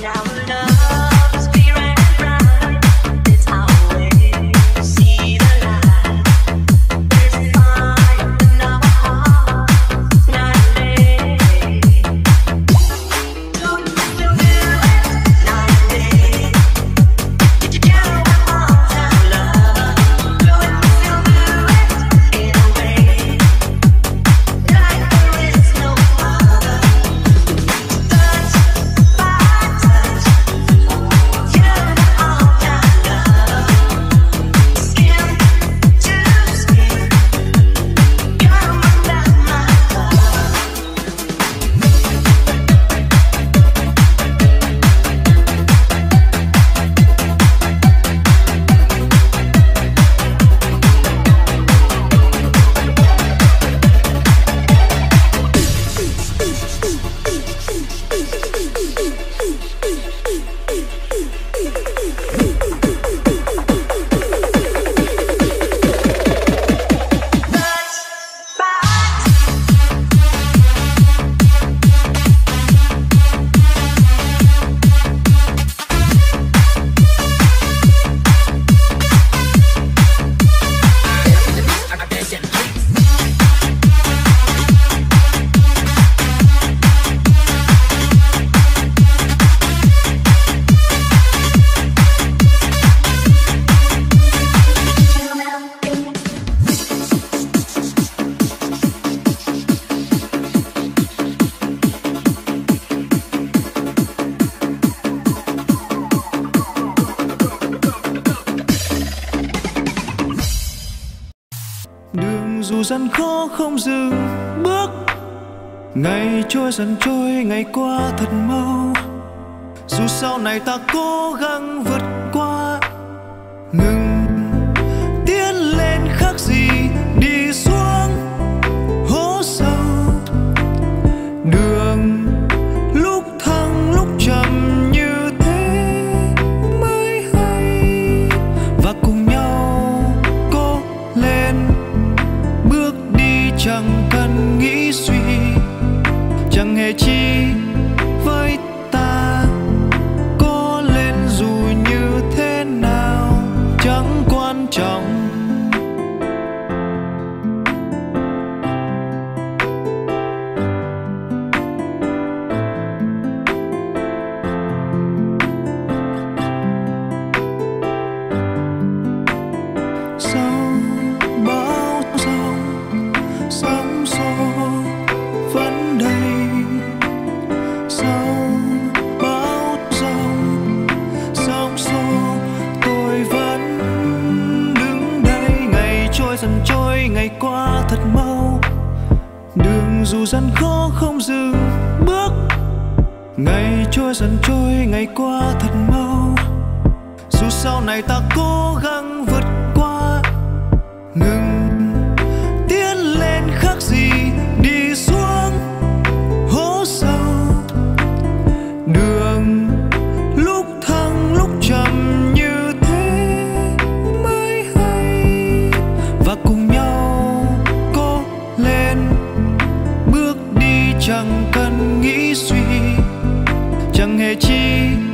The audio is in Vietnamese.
dù gian khó không dừng bước. Ngày trôi dần trôi, ngày qua thật mau. Dù sau này ta cố gắng vượt qua, ngừng tiến lên khác gì đi xuống hố sâu. Đường lúc thăng lúc trầm như thế mới hay, và cùng nhau cố lên bước đi, chẳng cần nghĩ suy, chẳng hề chi với ta. Có lên dù như thế nào chẳng quan trọng. Sau bão giông, sóng xô vẫn đầy. Sau bão giông, sóng xô tôi vẫn đứng đây. Ngày trôi dần trôi, ngày qua thật mau. Đường dù gian khó không dừng bước. Ngày trôi dần trôi, ngày qua thật mau. Dù sau này ta cố gắng vượt qua, ngừng tiến lên khác gì đi xuống hố sâu. Đường lúc thăng lúc trầm như thế mới hay, và cùng nhau cố lên bước đi, chẳng cần nghĩ suy, chẳng hề chi